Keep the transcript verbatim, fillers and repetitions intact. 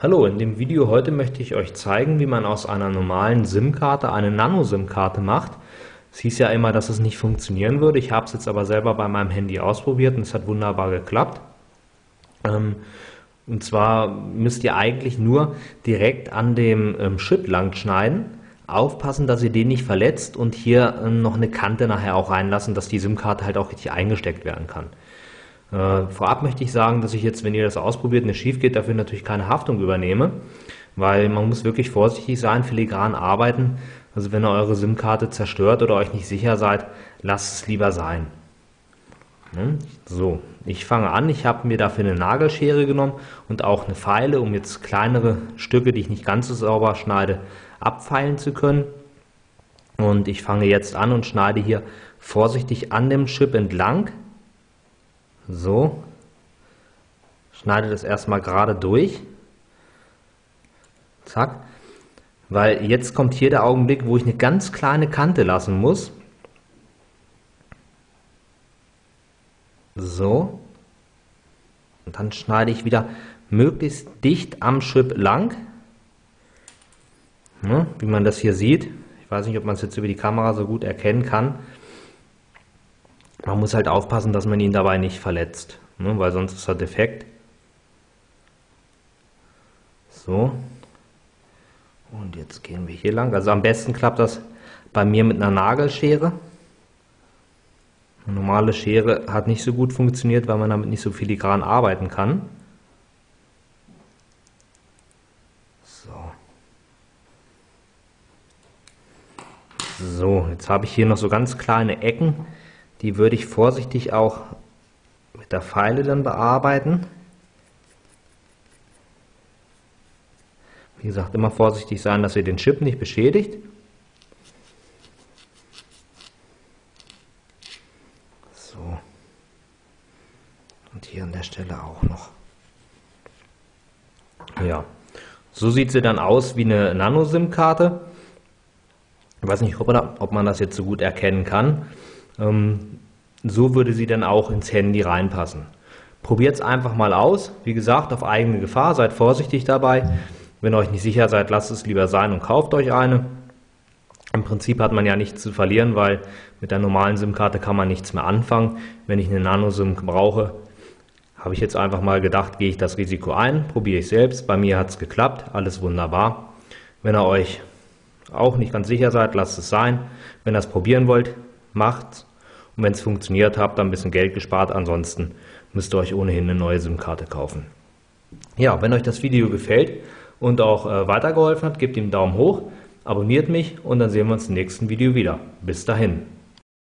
Hallo, in dem Video heute möchte ich euch zeigen, wie man aus einer normalen SIM-Karte eine Nano-SIM-Karte macht. Es hieß ja immer, dass es nicht funktionieren würde. Ich habe es jetzt aber selber bei meinem Handy ausprobiert und es hat wunderbar geklappt. Ähm, und zwar müsst ihr eigentlich nur direkt an dem ähm, Chip lang schneiden. Aufpassen, dass ihr den nicht verletzt und hier ähm, noch eine Kante nachher auch reinlassen, dass die SIM-Karte halt auch richtig eingesteckt werden kann. Äh, vorab möchte ich sagen, dass ich jetzt, wenn ihr das ausprobiert und es schief geht, dafür natürlich keine Haftung übernehme, weil man muss wirklich vorsichtig sein, filigran arbeiten. Also wenn ihr eure SIM-Karte zerstört oder euch nicht sicher seid, lasst es lieber sein. Ne? So, ich fange an. Ich habe mir dafür eine Nagelschere genommen und auch eine Feile, um jetzt kleinere Stücke, die ich nicht ganz so sauber schneide, abfeilen zu können. Und ich fange jetzt an und schneide hier vorsichtig an dem Chip entlang. So, schneide das erstmal gerade durch, zack, weil jetzt kommt hier der Augenblick, wo ich eine ganz kleine Kante lassen muss. So, und dann schneide ich wieder möglichst dicht am Chip lang, ne, wie man das hier sieht. Ich weiß nicht, ob man es jetzt über die Kamera so gut erkennen kann. Man muss halt aufpassen, dass man ihn dabei nicht verletzt, ne, weil sonst ist er defekt. So. Und jetzt gehen wir hier lang. Also am besten klappt das bei mir mit einer Nagelschere. Eine normale Schere hat nicht so gut funktioniert, weil man damit nicht so filigran arbeiten kann. So. So, jetzt habe ich hier noch so ganz kleine Ecken. Die würde ich vorsichtig auch mit der Feile dann bearbeiten. Wie gesagt, immer vorsichtig sein, dass ihr den Chip nicht beschädigt. So. Und hier an der Stelle auch noch. Ja, so sieht sie dann aus wie eine Nano-SIM-Karte. Ich weiß nicht, ob man das jetzt so gut erkennen kann. Ähm, so würde sie dann auch ins Handy reinpassen. Probiert es einfach mal aus. Wie gesagt, auf eigene Gefahr. Seid vorsichtig dabei. Wenn ihr euch nicht sicher seid, lasst es lieber sein und kauft euch eine. Im Prinzip hat man ja nichts zu verlieren, weil mit der normalen SIM-Karte kann man nichts mehr anfangen. Wenn ich eine Nano-SIM brauche, habe ich jetzt einfach mal gedacht, gehe ich das Risiko ein, probiere ich selbst. Bei mir hat es geklappt, alles wunderbar. Wenn ihr euch auch nicht ganz sicher seid, lasst es sein. Wenn ihr es probieren wollt, macht's. Und wenn es funktioniert, habt ihr ein bisschen Geld gespart. Ansonsten müsst ihr euch ohnehin eine neue SIM-Karte kaufen. Ja, wenn euch das Video gefällt und auch äh, weitergeholfen hat, gebt ihm einen Daumen hoch, abonniert mich und dann sehen wir uns im nächsten Video wieder. Bis dahin.